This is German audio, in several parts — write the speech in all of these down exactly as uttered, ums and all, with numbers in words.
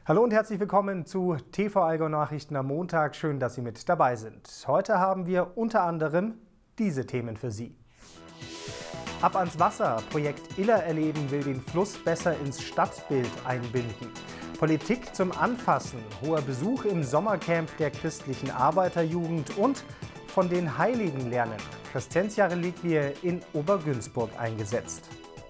Hallo und herzlich willkommen zu T V Allgäu Nachrichten am Montag. Schön, dass Sie mit dabei sind. Heute haben wir unter anderem diese Themen für Sie. Ab ans Wasser. Projekt Iller erleben will den Fluss besser ins Stadtbild einbinden. Politik zum Anfassen. Hoher Besuch im Sommercamp der christlichen Arbeiterjugend und von den Heiligen lernen. Crescentia-Reliquie in Obergünzburg eingesetzt.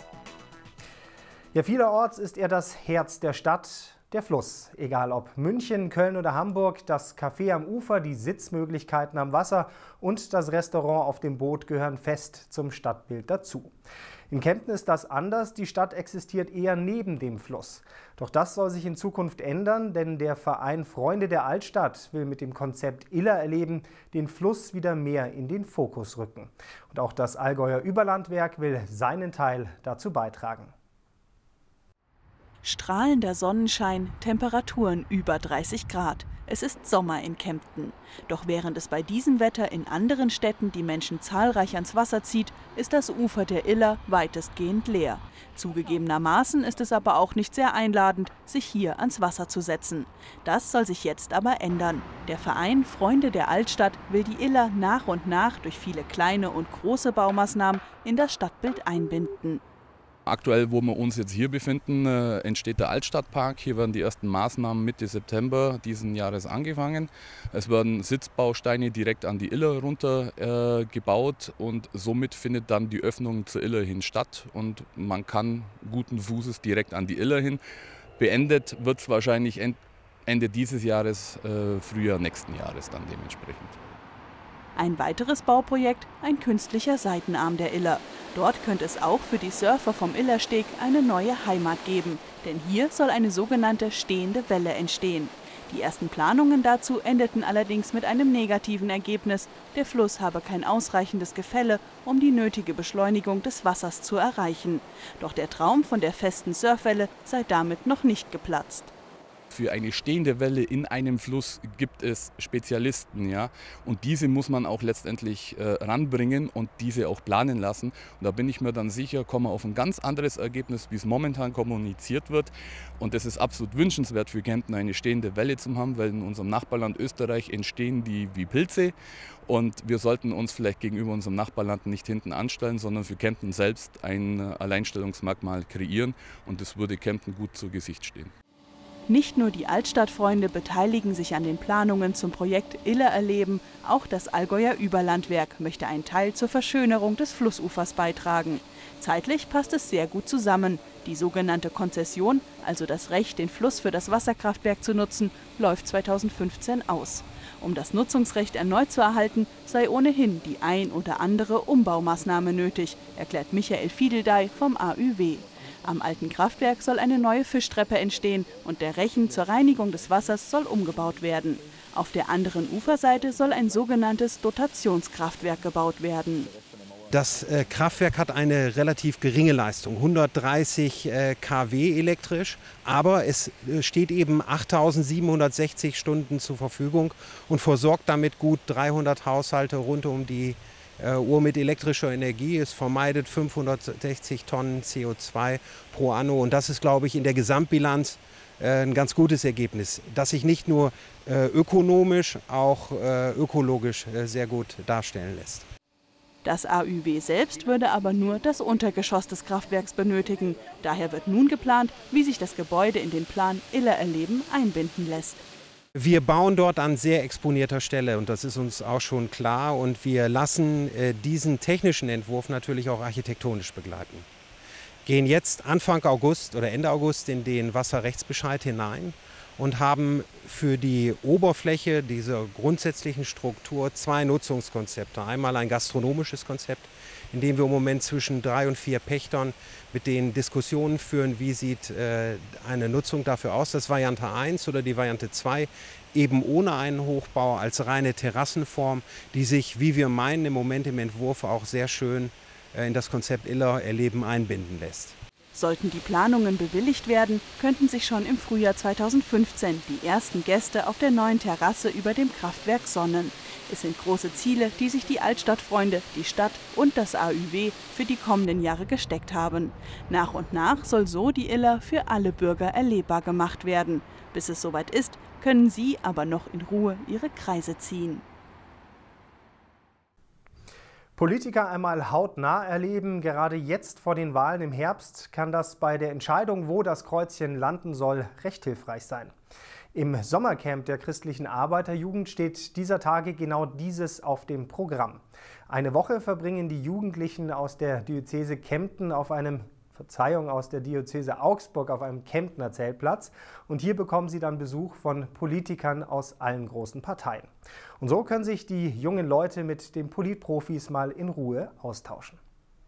Ja, vielerorts ist er das Herz der Stadt. Der Fluss, egal ob München, Köln oder Hamburg, das Café am Ufer, die Sitzmöglichkeiten am Wasser und das Restaurant auf dem Boot gehören fest zum Stadtbild dazu. In Kempten ist das anders, die Stadt existiert eher neben dem Fluss. Doch das soll sich in Zukunft ändern, denn der Verein Freunde der Altstadt will mit dem Konzept Iller erleben den Fluss wieder mehr in den Fokus rücken. Und auch das Allgäuer Überlandwerk will seinen Teil dazu beitragen. Strahlender Sonnenschein, Temperaturen über dreißig Grad. Es ist Sommer in Kempten. Doch während es bei diesem Wetter in anderen Städten die Menschen zahlreich ans Wasser zieht, ist das Ufer der Iller weitestgehend leer. Zugegebenermaßen ist es aber auch nicht sehr einladend, sich hier ans Wasser zu setzen. Das soll sich jetzt aber ändern. Der Verein Freunde der Altstadt will die Iller nach und nach durch viele kleine und große Baumaßnahmen in das Stadtbild einbinden. Aktuell, wo wir uns jetzt hier befinden, äh, entsteht der Altstadtpark. Hier werden die ersten Maßnahmen Mitte September diesen Jahres angefangen. Es werden Sitzbausteine direkt an die Iller runter äh, gebaut und somit findet dann die Öffnung zur Iller hin statt und man kann guten Fußes direkt an die Iller hin. Beendet wird es wahrscheinlich Ende dieses Jahres, äh, Frühjahr nächsten Jahres dann dementsprechend. Ein weiteres Bauprojekt, ein künstlicher Seitenarm der Iller. Dort könnte es auch für die Surfer vom Illersteg eine neue Heimat geben. Denn hier soll eine sogenannte stehende Welle entstehen. Die ersten Planungen dazu endeten allerdings mit einem negativen Ergebnis. Der Fluss habe kein ausreichendes Gefälle, um die nötige Beschleunigung des Wassers zu erreichen. Doch der Traum von der festen Surfwelle sei damit noch nicht geplatzt. Für eine stehende Welle in einem Fluss gibt es Spezialisten, ja, und diese muss man auch letztendlich äh, ranbringen und diese auch planen lassen. Und da bin ich mir dann sicher, kommen wir auf ein ganz anderes Ergebnis, wie es momentan kommuniziert wird. Und es ist absolut wünschenswert für Kempten, eine stehende Welle zu haben, weil in unserem Nachbarland Österreich entstehen die wie Pilze. Und wir sollten uns vielleicht gegenüber unserem Nachbarland nicht hinten anstellen, sondern für Kempten selbst ein Alleinstellungsmerkmal kreieren. Und das würde Kempten gut zu Gesicht stehen. Nicht nur die Altstadtfreunde beteiligen sich an den Planungen zum Projekt Iller erleben, auch das Allgäuer Überlandwerk möchte einen Teil zur Verschönerung des Flussufers beitragen. Zeitlich passt es sehr gut zusammen. Die sogenannte Konzession, also das Recht, den Fluss für das Wasserkraftwerk zu nutzen, läuft zweitausendfünfzehn aus. Um das Nutzungsrecht erneut zu erhalten, sei ohnehin die ein oder andere Umbaumaßnahme nötig, erklärt Michael Fiedeldey vom A Ü W. Am alten Kraftwerk soll eine neue Fischtreppe entstehen und der Rechen zur Reinigung des Wassers soll umgebaut werden. Auf der anderen Uferseite soll ein sogenanntes Dotationskraftwerk gebaut werden. Das äh, Kraftwerk hat eine relativ geringe Leistung, hundertdreißig äh, Kilowatt elektrisch, aber es äh, steht eben achttausendsiebenhundertsechzig Stunden zur Verfügung und versorgt damit gut dreihundert Haushalte rund um die Uhr mit elektrischer Energie. Es vermeidet fünfhundertsechzig Tonnen C O zwei pro Anno und das ist, glaube ich, in der Gesamtbilanz äh, ein ganz gutes Ergebnis, das sich nicht nur äh, ökonomisch, auch äh, ökologisch äh, sehr gut darstellen lässt. Das A Ü W selbst würde aber nur das Untergeschoss des Kraftwerks benötigen. Daher wird nun geplant, wie sich das Gebäude in den Plan Iller erleben einbinden lässt. Wir bauen dort an sehr exponierter Stelle und das ist uns auch schon klar und wir lassen äh, diesen technischen Entwurf natürlich auch architektonisch begleiten. Gehen jetzt Anfang August oder Ende August in den Wasserrechtsbescheid hinein und haben für die Oberfläche dieser grundsätzlichen Struktur zwei Nutzungskonzepte. Einmal ein gastronomisches Konzept, in dem wir im Moment zwischen drei und vier Pächtern mit denen Diskussionen führen, wie sieht äh, eine Nutzung dafür aus. Das Variante eins oder die Variante zwei, eben ohne einen Hochbau als reine Terrassenform, die sich, wie wir meinen, im Moment im Entwurf auch sehr schön äh, in das Konzept Iller erleben einbinden lässt. Sollten die Planungen bewilligt werden, könnten sich schon im Frühjahr zweitausendfünfzehn die ersten Gäste auf der neuen Terrasse über dem Kraftwerk sonnen. Es sind große Ziele, die sich die Altstadtfreunde, die Stadt und das A Ü W für die kommenden Jahre gesteckt haben. Nach und nach soll so die Iller für alle Bürger erlebbar gemacht werden. Bis es soweit ist, können sie aber noch in Ruhe ihre Kreise ziehen. Politiker einmal hautnah erleben, gerade jetzt vor den Wahlen im Herbst, kann das bei der Entscheidung, wo das Kreuzchen landen soll, recht hilfreich sein. Im Sommercamp der christlichen Arbeiterjugend steht dieser Tage genau dieses auf dem Programm. Eine Woche verbringen die Jugendlichen aus der Diözese Kempten auf einem Verzeihung, aus der Diözese Augsburg auf einem Kemptner Zeltplatz. Und hier bekommen sie dann Besuch von Politikern aus allen großen Parteien. Und so können sich die jungen Leute mit den Politprofis mal in Ruhe austauschen.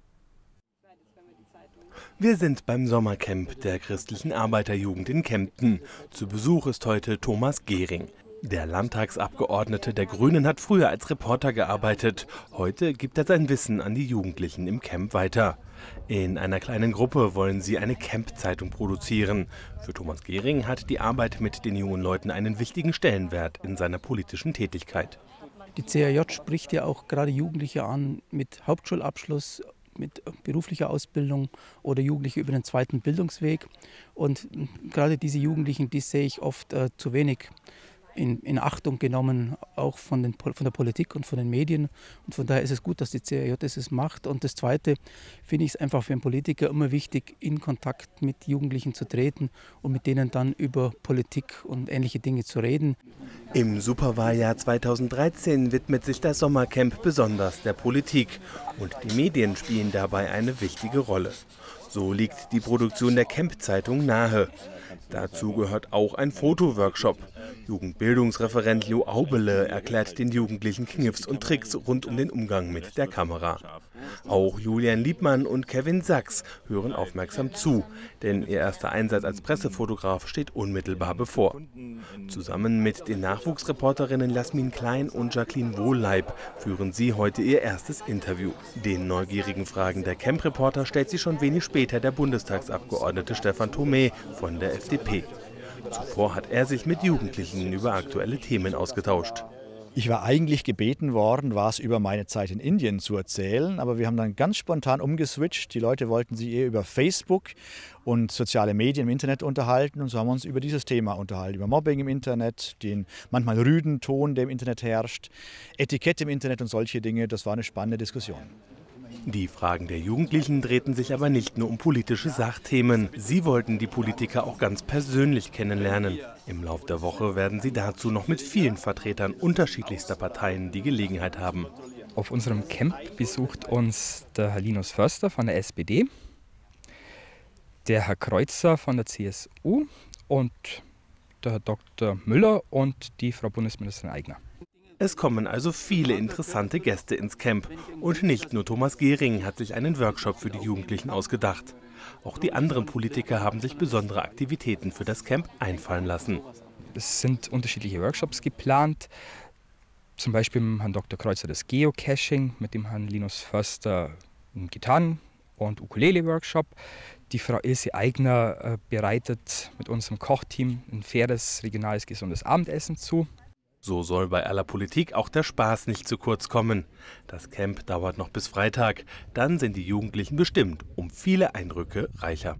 Wir sind beim Sommercamp der christlichen Arbeiterjugend in Kempten. Zu Besuch ist heute Thomas Gehring. Der Landtagsabgeordnete der Grünen hat früher als Reporter gearbeitet. Heute gibt er sein Wissen an die Jugendlichen im Camp weiter. In einer kleinen Gruppe wollen sie eine Camp-Zeitung produzieren. Für Thomas Gehring hat die Arbeit mit den jungen Leuten einen wichtigen Stellenwert in seiner politischen Tätigkeit. Die C A J spricht ja auch gerade Jugendliche an mit Hauptschulabschluss, mit beruflicher Ausbildung oder Jugendliche über den zweiten Bildungsweg. Und gerade diese Jugendlichen, die sehe ich oft äh, zu wenig In, in Achtung genommen, auch von, den, von der Politik und von den Medien. Und von daher ist es gut, dass die C A J das macht. Und das Zweite finde ich es einfach für einen Politiker immer wichtig, in Kontakt mit Jugendlichen zu treten und mit denen dann über Politik und ähnliche Dinge zu reden. Im Superwahljahr zweitausenddreizehn widmet sich das Sommercamp besonders der Politik. Und die Medien spielen dabei eine wichtige Rolle. So liegt die Produktion der Camp-Zeitung nahe. Dazu gehört auch ein Fotoworkshop. Jugendbildungsreferent Jo Aubele erklärt den Jugendlichen Kniffs und Tricks rund um den Umgang mit der Kamera. Auch Julian Liebmann und Kevin Sachs hören aufmerksam zu, denn ihr erster Einsatz als Pressefotograf steht unmittelbar bevor. Zusammen mit den Nachwuchsreporterinnen Jasmin Klein und Jacqueline Wohlleib führen sie heute ihr erstes Interview. Den neugierigen Fragen der Camp-Reporter stellt sie schon wenig später der Bundestagsabgeordnete Stefan Thomé von der F D P. Zuvor hat er sich mit Jugendlichen über aktuelle Themen ausgetauscht. Ich war eigentlich gebeten worden, was über meine Zeit in Indien zu erzählen, aber wir haben dann ganz spontan umgeswitcht. Die Leute wollten sich eher über Facebook und soziale Medien im Internet unterhalten und so haben wir uns über dieses Thema unterhalten, über Mobbing im Internet, den manchmal rüden Ton, der im Internet herrscht, Etikett im Internet und solche Dinge. Das war eine spannende Diskussion. Die Fragen der Jugendlichen drehten sich aber nicht nur um politische Sachthemen. Sie wollten die Politiker auch ganz persönlich kennenlernen. Im Lauf der Woche werden sie dazu noch mit vielen Vertretern unterschiedlichster Parteien die Gelegenheit haben. Auf unserem Camp besucht uns der Herr Linus Förster von der S P D, der Herr Kreuzer von der C S U und der Herr Doktor Müller und die Frau Bundesministerin Aigner. Es kommen also viele interessante Gäste ins Camp. Und nicht nur Thomas Gehring hat sich einen Workshop für die Jugendlichen ausgedacht. Auch die anderen Politiker haben sich besondere Aktivitäten für das Camp einfallen lassen. Es sind unterschiedliche Workshops geplant. Zum Beispiel mit dem Herrn Doktor Kreuzer das Geocaching, mit dem Herrn Linus Förster einen Gitarren- und Ukulele-Workshop. Die Frau Ilse Aigner äh, bereitet mit unserem Kochteam ein faires, regionales, gesundes Abendessen zu. So soll bei aller Politik auch der Spaß nicht zu kurz kommen. Das Camp dauert noch bis Freitag. Dann sind die Jugendlichen bestimmt um viele Eindrücke reicher.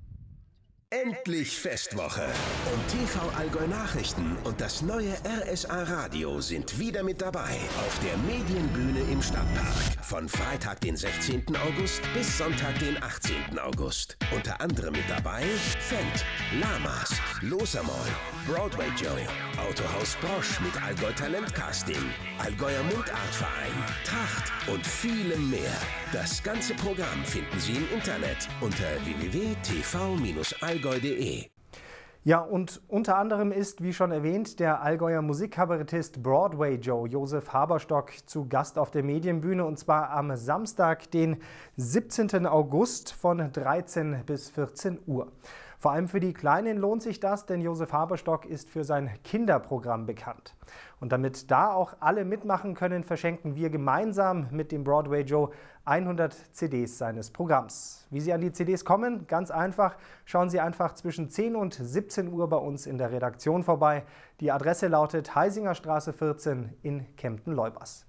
Endlich Festwoche. Und T V Allgäu Nachrichten und das neue R S A Radio sind wieder mit dabei auf der Medienbühne im Stadtpark. Von Freitag, den sechzehnten August bis Sonntag, den achtzehnten August. Unter anderem mit dabei Fendt, Lamas, Losamoll, Broadway Joe, Autohaus Brosch mit Allgäu Talentcasting, Allgäuer Mundartverein, Tracht und vielem mehr. Das ganze Programm finden Sie im Internet unter w w w punkt t v allgäu punkt d e. Ja, und unter anderem ist, wie schon erwähnt, der Allgäuer Musikkabarettist Broadway Joe Josef Haberstock zu Gast auf der Medienbühne und zwar am Samstag, den siebzehnten August von dreizehn bis vierzehn Uhr. Vor allem für die Kleinen lohnt sich das, denn Josef Haberstock ist für sein Kinderprogramm bekannt. Und damit da auch alle mitmachen können, verschenken wir gemeinsam mit dem Broadway Joe hundert C Ds seines Programms. Wie Sie an die C Ds kommen? Ganz einfach. Schauen Sie einfach zwischen zehn und siebzehn Uhr bei uns in der Redaktion vorbei. Die Adresse lautet Heisingerstraße vierzehn in Kempten-Leubers.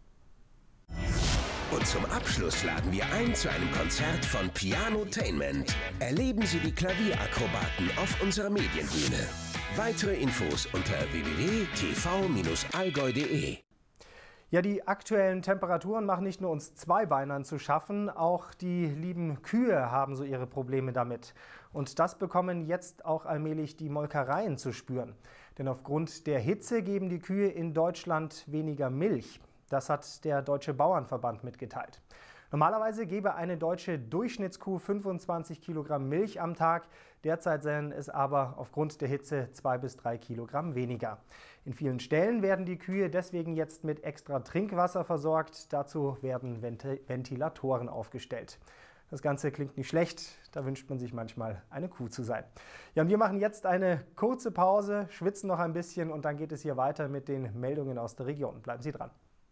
Und zum Abschluss laden wir ein zu einem Konzert von Pianotainment. Erleben Sie die Klavierakrobaten auf unserer Medienbühne. Weitere Infos unter w w w punkt t v Bindestrich allgäu punkt de. Ja, die aktuellen Temperaturen machen nicht nur uns Zweibeinern zu schaffen, auch die lieben Kühe haben so ihre Probleme damit. Und das bekommen jetzt auch allmählich die Molkereien zu spüren. Denn aufgrund der Hitze geben die Kühe in Deutschland weniger Milch. Das hat der Deutsche Bauernverband mitgeteilt. Normalerweise gebe eine deutsche Durchschnittskuh fünfundzwanzig Kilogramm Milch am Tag. Derzeit seien es aber aufgrund der Hitze zwei bis drei Kilogramm weniger. In vielen Ställen werden die Kühe deswegen jetzt mit extra Trinkwasser versorgt. Dazu werden Ventilatoren aufgestellt. Das Ganze klingt nicht schlecht, da wünscht man sich manchmal, eine Kuh zu sein. Ja, und wir machen jetzt eine kurze Pause, schwitzen noch ein bisschen und dann geht es hier weiter mit den Meldungen aus der Region. Bleiben Sie dran.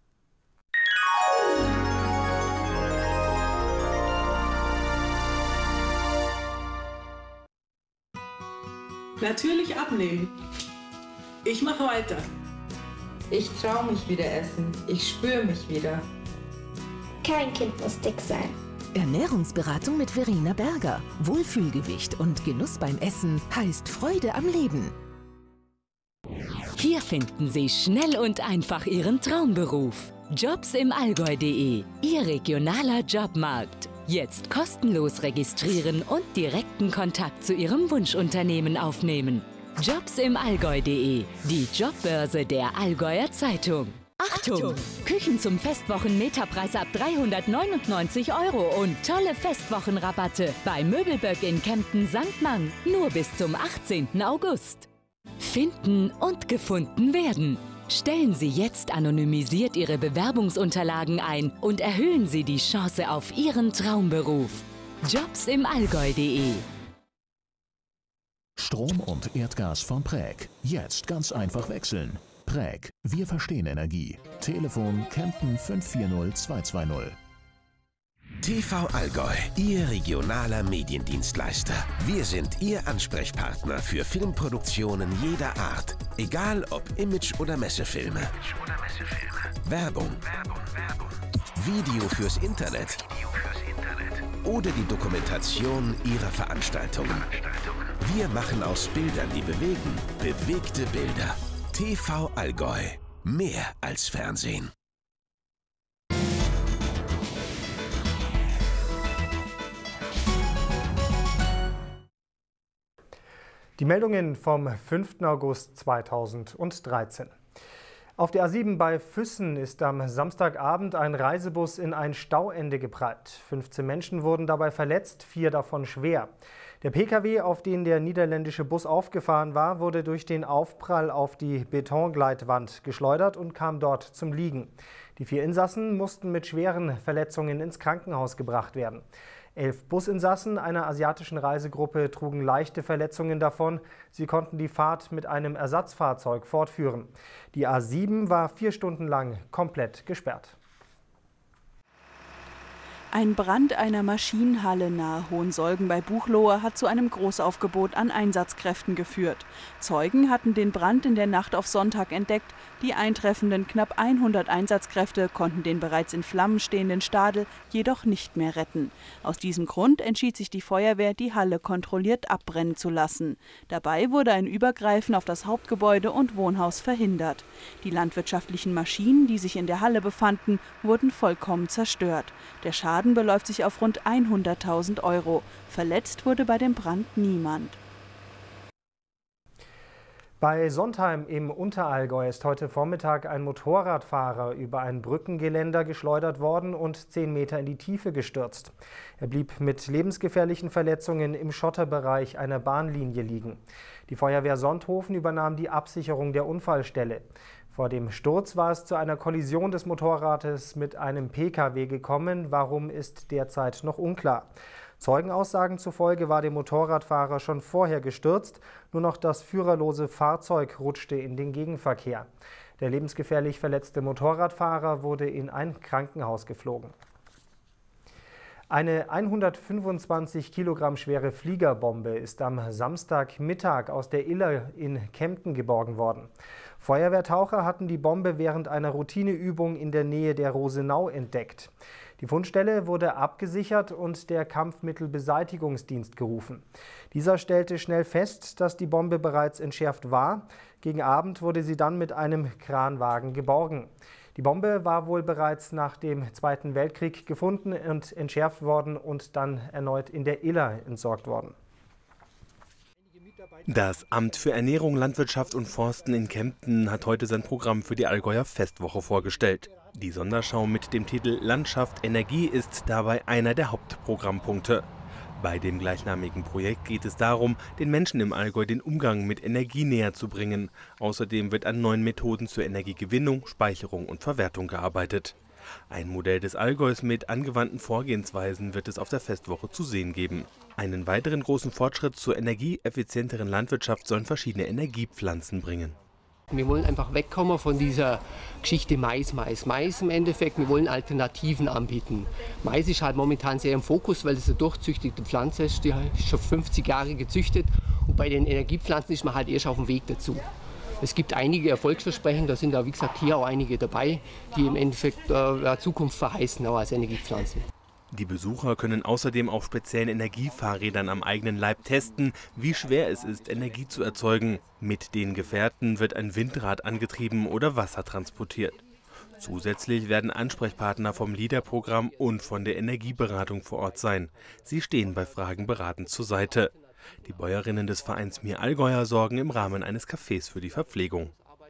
Natürlich abnehmen. Ich mache weiter. Ich traue mich wieder essen. Ich spüre mich wieder. Kein Kind muss dick sein. Ernährungsberatung mit Verena Berger. Wohlfühlgewicht und Genuss beim Essen heißt Freude am Leben. Hier finden Sie schnell und einfach Ihren Traumberuf. Jobs im Allgäu punkt de, Ihr regionaler Jobmarkt. Jetzt kostenlos registrieren und direkten Kontakt zu Ihrem Wunschunternehmen aufnehmen. Jobs im Allgäu punkt de, die Jobbörse der Allgäuer Zeitung. Achtung! Achtung! Küchen zum Festwochen-Meterpreis ab dreihundertneunundneunzig Euro und tolle Festwochenrabatte bei Möbelböck in Kempten-Sankt Mang nur bis zum achtzehnten August. Finden und gefunden werden. Stellen Sie jetzt anonymisiert Ihre Bewerbungsunterlagen ein und erhöhen Sie die Chance auf Ihren Traumberuf. Jobs im Allgäu punkt de. Strom und Erdgas von Präg. Jetzt ganz einfach wechseln. Präg. Wir verstehen Energie. Telefon Kempten fünf vier null zwei zwei null. T V Allgäu, Ihr regionaler Mediendienstleister. Wir sind Ihr Ansprechpartner für Filmproduktionen jeder Art. Egal ob Image- oder Messefilme. Werbung. Video fürs Internet. Oder die Dokumentation Ihrer Veranstaltungen. Wir machen aus Bildern, die bewegen, bewegte Bilder. T V Allgäu. Mehr als Fernsehen. Die Meldungen vom fünften August zweitausenddreizehn. Auf der A sieben bei Füssen ist am Samstagabend ein Reisebus in ein Stauende geprallt. fünfzehn Menschen wurden dabei verletzt, vier davon schwer. Der Pkw, auf den der niederländische Bus aufgefahren war, wurde durch den Aufprall auf die Betongleitwand geschleudert und kam dort zum Liegen. Die vier Insassen mussten mit schweren Verletzungen ins Krankenhaus gebracht werden. Elf Businsassen einer asiatischen Reisegruppe trugen leichte Verletzungen davon. Sie konnten die Fahrt mit einem Ersatzfahrzeug fortführen. Die A sieben war vier Stunden lang komplett gesperrt. Ein Brand einer Maschinenhalle nahe Hohensolgen bei Buchloe hat zu einem Großaufgebot an Einsatzkräften geführt. Zeugen hatten den Brand in der Nacht auf Sonntag entdeckt. Die eintreffenden knapp hundert Einsatzkräfte konnten den bereits in Flammen stehenden Stadel jedoch nicht mehr retten. Aus diesem Grund entschied sich die Feuerwehr, die Halle kontrolliert abbrennen zu lassen. Dabei wurde ein Übergreifen auf das Hauptgebäude und Wohnhaus verhindert. Die landwirtschaftlichen Maschinen, die sich in der Halle befanden, wurden vollkommen zerstört. Der Schaden beläuft sich auf rund hunderttausend Euro. Verletzt wurde bei dem Brand niemand. Bei Sontheim im Unterallgäu ist heute Vormittag ein Motorradfahrer über ein Brückengeländer geschleudert worden und zehn Meter in die Tiefe gestürzt. Er blieb mit lebensgefährlichen Verletzungen im Schotterbereich einer Bahnlinie liegen. Die Feuerwehr Sonthofen übernahm die Absicherung der Unfallstelle. Vor dem Sturz war es zu einer Kollision des Motorrades mit einem Pkw gekommen. Warum, ist derzeit noch unklar. Zeugenaussagen zufolge war der Motorradfahrer schon vorher gestürzt, nur noch das führerlose Fahrzeug rutschte in den Gegenverkehr. Der lebensgefährlich verletzte Motorradfahrer wurde in ein Krankenhaus geflogen. Eine hundertfünfundzwanzig Kilogramm schwere Fliegerbombe ist am Samstagmittag aus der Iller in Kempten geborgen worden. Feuerwehrtaucher hatten die Bombe während einer Routineübung in der Nähe der Rosenau entdeckt. Die Fundstelle wurde abgesichert und der Kampfmittelbeseitigungsdienst gerufen. Dieser stellte schnell fest, dass die Bombe bereits entschärft war. Gegen Abend wurde sie dann mit einem Kranwagen geborgen. Die Bombe war wohl bereits nach dem Zweiten Weltkrieg gefunden und entschärft worden und dann erneut in der Iller entsorgt worden. Das Amt für Ernährung, Landwirtschaft und Forsten in Kempten hat heute sein Programm für die Allgäuer Festwoche vorgestellt. Die Sonderschau mit dem Titel Landschaft Energie ist dabei einer der Hauptprogrammpunkte. Bei dem gleichnamigen Projekt geht es darum, den Menschen im Allgäu den Umgang mit Energie näher zu bringen. Außerdem wird an neuen Methoden zur Energiegewinnung, Speicherung und Verwertung gearbeitet. Ein Modell des Allgäus mit angewandten Vorgehensweisen wird es auf der Festwoche zu sehen geben. Einen weiteren großen Fortschritt zur energieeffizienteren Landwirtschaft sollen verschiedene Energiepflanzen bringen. Wir wollen einfach wegkommen von dieser Geschichte Mais, Mais, Mais im Endeffekt. Wir wollen Alternativen anbieten. Mais ist halt momentan sehr im Fokus, weil es eine durchzüchtigte Pflanze ist, die ist schon fünfzig Jahre gezüchtet. Und bei den Energiepflanzen ist man halt erst auf dem Weg dazu. Es gibt einige Erfolgsversprechen, da sind ja wie gesagt hier auch einige dabei, die im Endeffekt äh, Zukunft verheißen, auch als Energiepflanzen. Die Besucher können außerdem auf speziellen Energiefahrrädern am eigenen Leib testen, wie schwer es ist, Energie zu erzeugen. Mit den Gefährten wird ein Windrad angetrieben oder Wasser transportiert. Zusätzlich werden Ansprechpartner vom LEADER-Programm und von der Energieberatung vor Ort sein. Sie stehen bei Fragen beratend zur Seite. Die Bäuerinnen des Vereins Mir Allgäuer sorgen im Rahmen eines Cafés für die Verpflegung.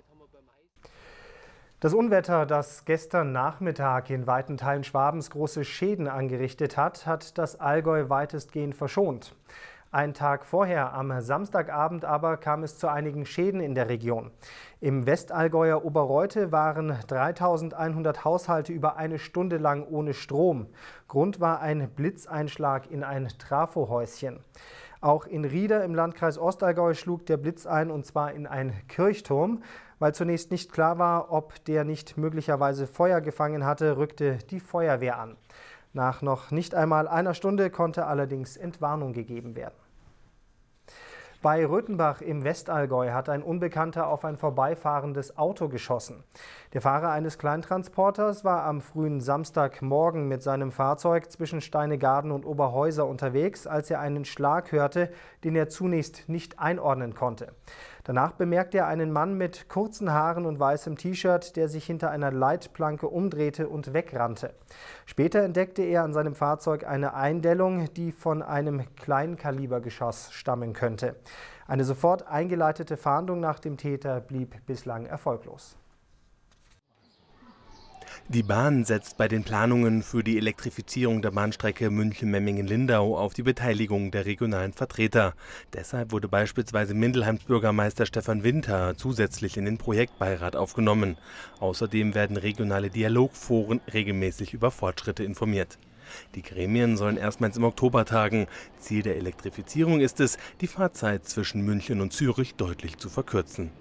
Das Unwetter, das gestern Nachmittag in weiten Teilen Schwabens große Schäden angerichtet hat, hat das Allgäu weitestgehend verschont. Einen Tag vorher, am Samstagabend aber, kam es zu einigen Schäden in der Region. Im Westallgäuer Oberreute waren dreitausendeinhundert Haushalte über eine Stunde lang ohne Strom. Grund war ein Blitzeinschlag in ein Trafohäuschen. Auch in Rieder im Landkreis Ostallgäu schlug der Blitz ein, und zwar in einen Kirchturm. Weil zunächst nicht klar war, ob der nicht möglicherweise Feuer gefangen hatte, rückte die Feuerwehr an. Nach noch nicht einmal einer Stunde konnte allerdings Entwarnung gegeben werden. Bei Röthenbach im Westallgäu hat ein Unbekannter auf ein vorbeifahrendes Auto geschossen. Der Fahrer eines Kleintransporters war am frühen Samstagmorgen mit seinem Fahrzeug zwischen Steinegarden und Oberhäuser unterwegs, als er einen Schlag hörte, den er zunächst nicht einordnen konnte. Danach bemerkte er einen Mann mit kurzen Haaren und weißem T-Shirt, der sich hinter einer Leitplanke umdrehte und wegrannte. Später entdeckte er an seinem Fahrzeug eine Eindellung, die von einem Kleinkalibergeschoss stammen könnte. Eine sofort eingeleitete Fahndung nach dem Täter blieb bislang erfolglos. Die Bahn setzt bei den Planungen für die Elektrifizierung der Bahnstrecke München-Memmingen-Lindau auf die Beteiligung der regionalen Vertreter. Deshalb wurde beispielsweise Mindelheims Bürgermeister Stefan Winter zusätzlich in den Projektbeirat aufgenommen. Außerdem werden regionale Dialogforen regelmäßig über Fortschritte informiert. Die Gremien sollen erstmals im Oktober tagen. Ziel der Elektrifizierung ist es, die Fahrzeit zwischen München und Zürich deutlich zu verkürzen.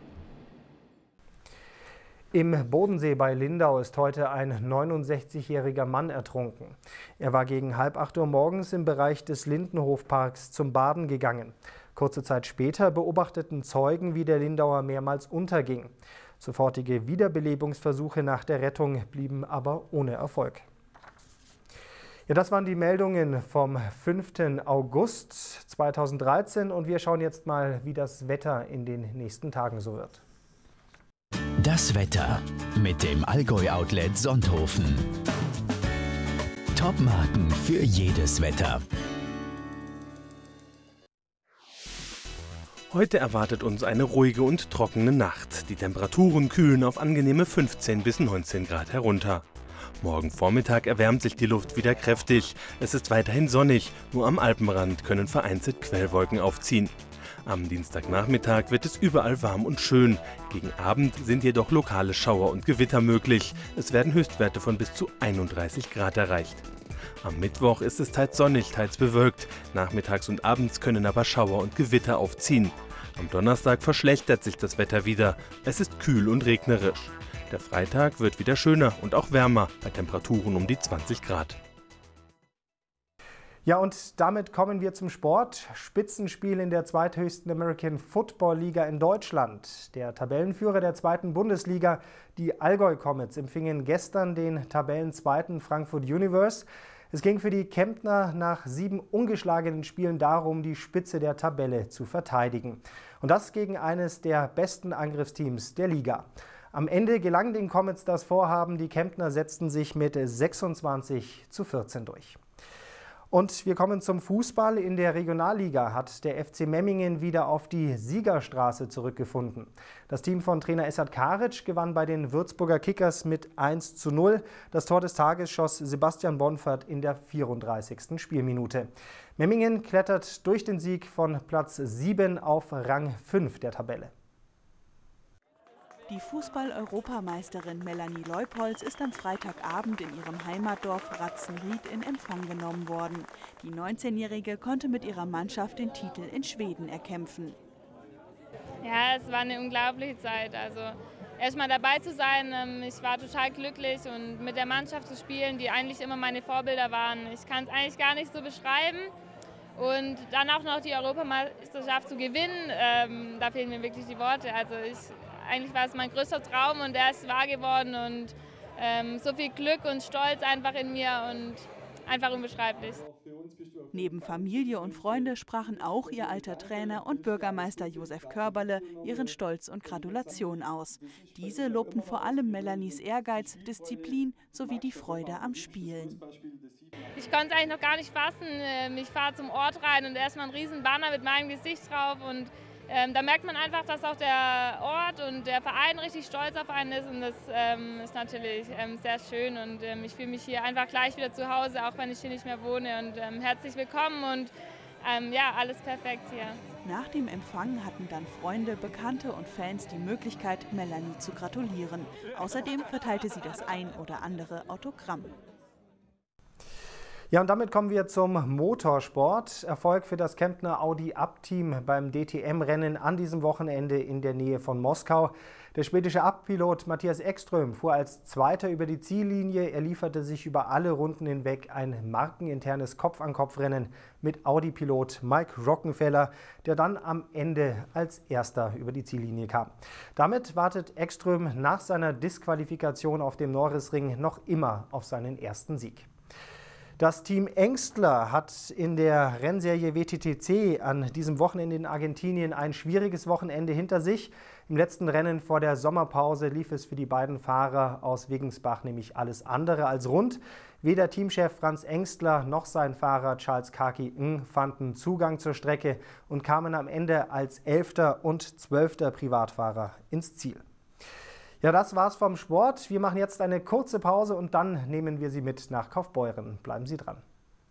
Im Bodensee bei Lindau ist heute ein neunundsechzigjähriger Mann ertrunken. Er war gegen halb acht Uhr morgens im Bereich des Lindenhofparks zum Baden gegangen. Kurze Zeit später beobachteten Zeugen, wie der Lindauer mehrmals unterging. Sofortige Wiederbelebungsversuche nach der Rettung blieben aber ohne Erfolg. Ja, das waren die Meldungen vom fünften August zweitausenddreizehn und wir schauen jetzt mal, wie das Wetter in den nächsten Tagen so wird. Das Wetter mit dem Allgäu-Outlet Sonthofen. Top-Marken für jedes Wetter. Heute erwartet uns eine ruhige und trockene Nacht. Die Temperaturen kühlen auf angenehme fünfzehn bis neunzehn Grad herunter. Morgen Vormittag erwärmt sich die Luft wieder kräftig. Es ist weiterhin sonnig, nur am Alpenrand können vereinzelt Quellwolken aufziehen. Am Dienstagnachmittag wird es überall warm und schön. Gegen Abend sind jedoch lokale Schauer und Gewitter möglich. Es werden Höchstwerte von bis zu einunddreißig Grad erreicht. Am Mittwoch ist es teils sonnig, teils bewölkt. Nachmittags und abends können aber Schauer und Gewitter aufziehen. Am Donnerstag verschlechtert sich das Wetter wieder. Es ist kühl und regnerisch. Der Freitag wird wieder schöner und auch wärmer, bei Temperaturen um die zwanzig Grad. Ja, und damit kommen wir zum Sport. Spitzenspiel in der zweithöchsten American Football Liga in Deutschland. Der Tabellenführer der zweiten Bundesliga, die Allgäu Comets, empfingen gestern den Tabellenzweiten Frankfurt Universe. Es ging für die Kemptner nach sieben ungeschlagenen Spielen darum, die Spitze der Tabelle zu verteidigen. Und das gegen eines der besten Angriffsteams der Liga. Am Ende gelang den Comets das Vorhaben. Die Kemptner setzten sich mit sechsundzwanzig zu vierzehn durch. Und wir kommen zum Fußball. In der Regionalliga hat der F C Memmingen wieder auf die Siegerstraße zurückgefunden. Das Team von Trainer Esad Karic gewann bei den Würzburger Kickers mit eins zu null. Das Tor des Tages schoss Sebastian Bonfert in der vierunddreißigsten Spielminute. Memmingen klettert durch den Sieg von Platz sieben auf Rang fünf der Tabelle. Die Fußball-Europameisterin Melanie Leupolz ist am Freitagabend in ihrem Heimatdorf Ratzenried in Empfang genommen worden. Die neunzehnjährige konnte mit ihrer Mannschaft den Titel in Schweden erkämpfen. Ja, es war eine unglaubliche Zeit. Also erst mal dabei zu sein, ich war total glücklich und mit der Mannschaft zu spielen, die eigentlich immer meine Vorbilder waren. Ich kann es eigentlich gar nicht so beschreiben. Und dann auch noch die Europameisterschaft zu gewinnen, ähm, da fehlen mir wirklich die Worte. Also ich Eigentlich war es mein größter Traum und der ist wahr geworden und ähm, so viel Glück und Stolz einfach in mir und einfach unbeschreiblich. Neben Familie und Freunde sprachen auch ihr alter Trainer und Bürgermeister Josef Körberle ihren Stolz und Gratulation aus. Diese lobten vor allem Melanies Ehrgeiz, Disziplin sowie die Freude am Spielen. Ich konnte es eigentlich noch gar nicht fassen. Ich fahre zum Ort rein und erstmal ein riesen Banner mit meinem Gesicht drauf und Ähm, da merkt man einfach, dass auch der Ort und der Verein richtig stolz auf einen ist und das ähm, ist natürlich ähm, sehr schön und ähm, ich fühle mich hier einfach gleich wieder zu Hause, auch wenn ich hier nicht mehr wohne und ähm, herzlich willkommen und ähm, ja, alles perfekt hier. Nach dem Empfang hatten dann Freunde, Bekannte und Fans die Möglichkeit, Melanie zu gratulieren. Außerdem verteilte sie das ein oder andere Autogramm. Ja, und damit kommen wir zum Motorsport. Erfolg für das Kemptner Audi Up-Team beim D T M-Rennen an diesem Wochenende in der Nähe von Moskau. Der schwedische Up-Pilot Mattias Ekström fuhr als Zweiter über die Ziellinie. Er lieferte sich über alle Runden hinweg ein markeninternes Kopf-an-Kopf-Rennen mit Audi-Pilot Mike Rockenfeller, der dann am Ende als Erster über die Ziellinie kam. Damit wartet Ekström nach seiner Disqualifikation auf dem Norrisring noch immer auf seinen ersten Sieg. Das Team Engstler hat in der Rennserie W T T C an diesem Wochenende in Argentinien ein schwieriges Wochenende hinter sich. Im letzten Rennen vor der Sommerpause lief es für die beiden Fahrer aus Wiggensbach nämlich alles andere als rund. Weder Teamchef Franz Engstler noch sein Fahrer Charles Kaki Ng fanden Zugang zur Strecke und kamen am Ende als Elfter und Zwölfter Privatfahrer ins Ziel. Ja, das war's vom Sport. Wir machen jetzt eine kurze Pause und dann nehmen wir Sie mit nach Kaufbeuren. Bleiben Sie dran.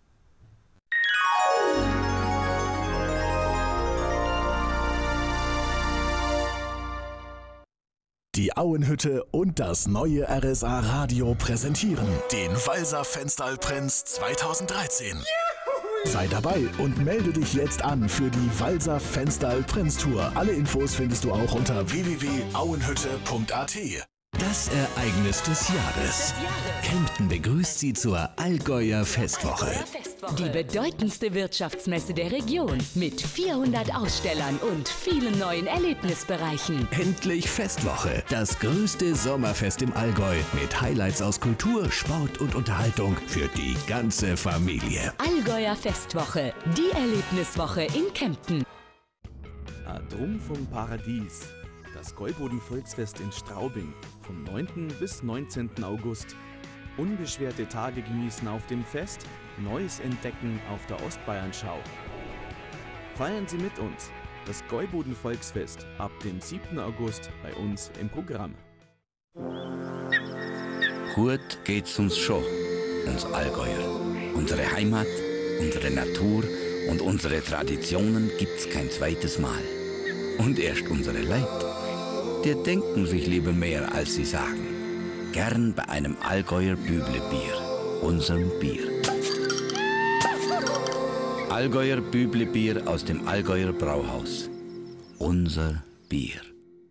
Die Auenhütte und das neue R S A Radio präsentieren den Walser Fensterl-Prinz zweitausenddreizehn. Sei dabei und melde dich jetzt an für die Walser Fensterl-Prinz Tour. Alle Infos findest du auch unter w w w punkt auenhütte punkt a t. Das Ereignis des Jahres. Kempten begrüßt Sie zur Allgäuer Festwoche. Die bedeutendste Wirtschaftsmesse der Region mit vierhundert Ausstellern und vielen neuen Erlebnisbereichen. Endlich Festwoche, das größte Sommerfest im Allgäu mit Highlights aus Kultur, Sport und Unterhaltung für die ganze Familie. Allgäuer Festwoche, die Erlebniswoche in Kempten. Drum vom Paradies, das Gäuboden-Volksfest in Straubing vom neunten bis neunzehnten August. Unbeschwerte Tage genießen auf dem Fest, Neues entdecken auf der Ostbayernschau. Feiern Sie mit uns das Gäuboden-Volksfest ab dem siebten August bei uns im Programm. Gut geht's uns schon, uns Allgäuer. Unsere Heimat, unsere Natur und unsere Traditionen gibt's kein zweites Mal. Und erst unsere Leute, die denken sich lieber mehr, als sie sagen. Gern bei einem Allgäuer Büble Bier, unserem Bier. Allgäuer Büble-Bier aus dem Allgäuer Brauhaus. Unser Bier.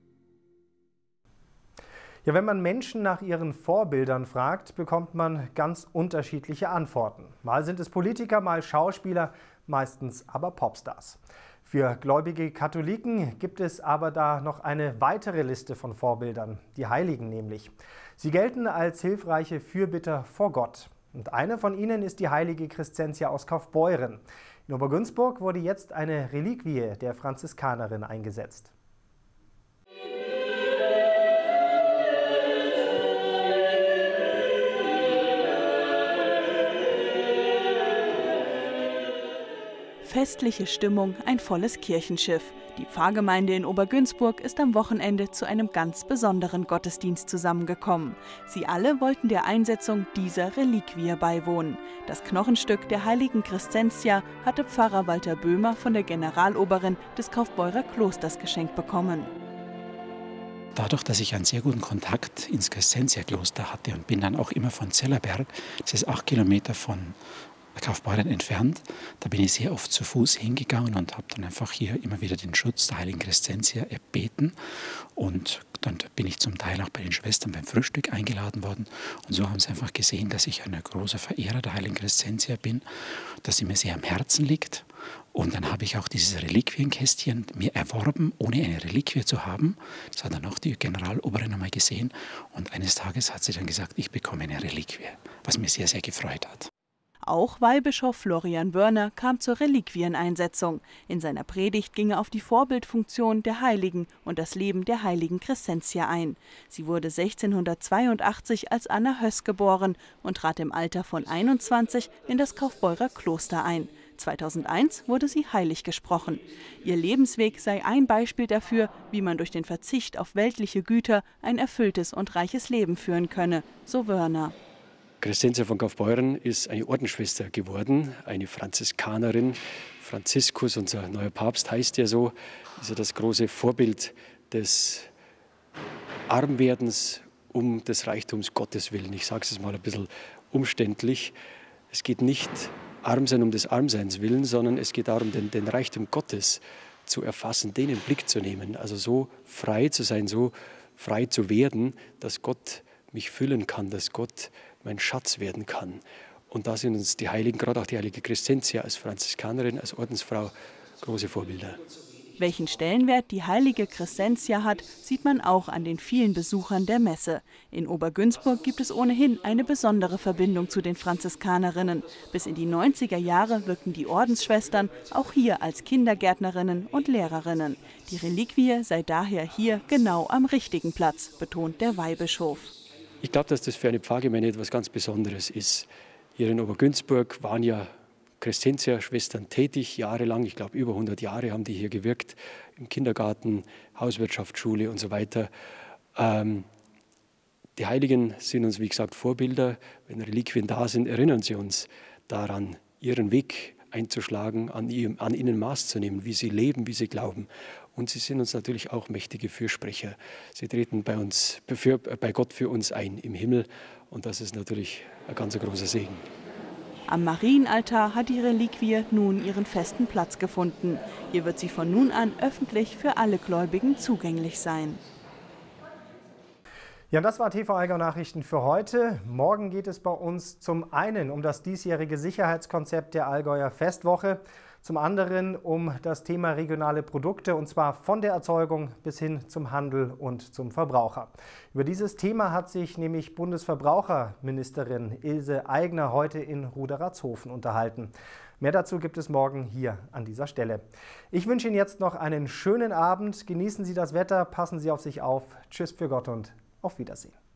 Ja, wenn man Menschen nach ihren Vorbildern fragt, bekommt man ganz unterschiedliche Antworten. Mal sind es Politiker, mal Schauspieler, meistens aber Popstars. Für gläubige Katholiken gibt es aber da noch eine weitere Liste von Vorbildern, die Heiligen nämlich. Sie gelten als hilfreiche Fürbitter vor Gott. Und eine von ihnen ist die heilige Crescentia aus Kaufbeuren. In Obergünzburg wurde jetzt eine Reliquie der Franziskanerin eingesetzt. Festliche Stimmung, ein volles Kirchenschiff. Die Pfarrgemeinde in Obergünzburg ist am Wochenende zu einem ganz besonderen Gottesdienst zusammengekommen. Sie alle wollten der Einsetzung dieser Reliquie beiwohnen. Das Knochenstück der heiligen Crescentia hatte Pfarrer Walter Böhmer von der Generaloberin des Kaufbeurer Klosters geschenkt bekommen. Dadurch, dass ich einen sehr guten Kontakt ins Crescentia-Kloster hatte und bin dann auch immer von Zellerberg, das ist acht Kilometer von Kaufbeuren entfernt. Da bin ich sehr oft zu Fuß hingegangen und habe dann einfach hier immer wieder den Schutz der heiligen Crescentia erbeten. Und dann bin ich zum Teil auch bei den Schwestern beim Frühstück eingeladen worden. Und so haben sie einfach gesehen, dass ich ein großer Verehrer der heiligen Crescentia bin, dass sie mir sehr am Herzen liegt. Und dann habe ich auch dieses Reliquienkästchen mir erworben, ohne eine Reliquie zu haben. Das hat dann auch die Generaloberin einmal gesehen. Und eines Tages hat sie dann gesagt, ich bekomme eine Reliquie, was mir sehr, sehr gefreut hat. Auch Weihbischof Florian Wörner kam zur Reliquieneinsetzung. In seiner Predigt ging er auf die Vorbildfunktion der Heiligen und das Leben der heiligen Crescentia ein. Sie wurde sechzehnhundertzweiundachtzig als Anna Höss geboren und trat im Alter von einundzwanzig in das Kaufbeurer Kloster ein. zweitausendeins wurde sie heilig gesprochen. Ihr Lebensweg sei ein Beispiel dafür, wie man durch den Verzicht auf weltliche Güter ein erfülltes und reiches Leben führen könne, so Wörner. Crescentia von Kaufbeuren ist eine Ordensschwester geworden, eine Franziskanerin. Franziskus, unser neuer Papst, heißt ja so, ist ja das große Vorbild des Armwerdens um des Reichtums Gottes willen. Ich sage es mal ein bisschen umständlich. Es geht nicht arm sein um des Armseins willen, sondern es geht darum, den, den Reichtum Gottes zu erfassen, den in den Blick zu nehmen. Also so frei zu sein, so frei zu werden, dass Gott mich füllen kann, dass Gott mein Schatz werden kann. Und da sind uns die Heiligen, gerade auch die heilige Crescentia als Franziskanerin, als Ordensfrau, große Vorbilder. Welchen Stellenwert die heilige Crescentia hat, sieht man auch an den vielen Besuchern der Messe. In Obergünzburg gibt es ohnehin eine besondere Verbindung zu den Franziskanerinnen. Bis in die neunziger Jahre wirkten die Ordensschwestern auch hier als Kindergärtnerinnen und Lehrerinnen. Die Reliquie sei daher hier genau am richtigen Platz, betont der Weihbischof. Ich glaube, dass das für eine Pfarrgemeinde etwas ganz Besonderes ist. Hier in Obergünzburg waren ja Crescentia-Schwestern tätig, jahrelang, ich glaube über hundert Jahre haben die hier gewirkt, im Kindergarten, Hauswirtschaftsschule und so weiter. Ähm, die Heiligen sind uns, wie gesagt, Vorbilder. Wenn Reliquien da sind, erinnern sie uns daran, ihren Weg einzuschlagen, an, ihrem, an ihnen Maß zu nehmen, wie sie leben, wie sie glauben. Und sie sind uns natürlich auch mächtige Fürsprecher. Sie treten bei, uns, für, bei Gott für uns ein im Himmel und das ist natürlich ein ganz großer Segen. Am Marienaltar hat die Reliquie nun ihren festen Platz gefunden. Hier wird sie von nun an öffentlich für alle Gläubigen zugänglich sein. Ja, das war T V Allgäu Nachrichten für heute. Morgen geht es bei uns zum einen um das diesjährige Sicherheitskonzept der Allgäuer Festwoche, zum anderen um das Thema regionale Produkte und zwar von der Erzeugung bis hin zum Handel und zum Verbraucher. Über dieses Thema hat sich nämlich Bundesverbraucherministerin Ilse Aigner heute in Ruderatzhofen unterhalten. Mehr dazu gibt es morgen hier an dieser Stelle. Ich wünsche Ihnen jetzt noch einen schönen Abend. Genießen Sie das Wetter, passen Sie auf sich auf. Tschüss für Gott und auf Wiedersehen.